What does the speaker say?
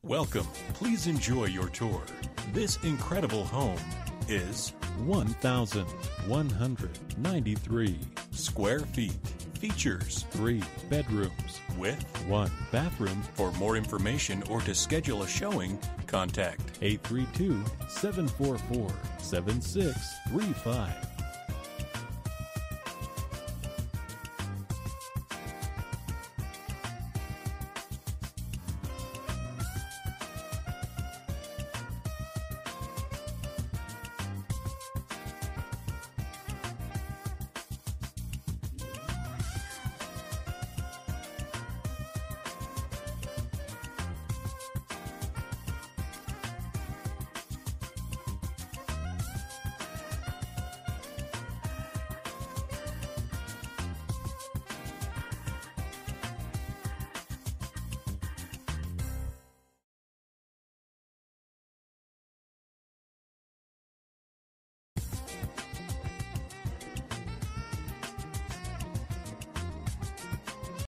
Welcome. Please enjoy your tour. This incredible home is 1,193 square feet. Features 3 bedrooms with 1 bathroom. For more information or to schedule a showing, contact 832-744-7635.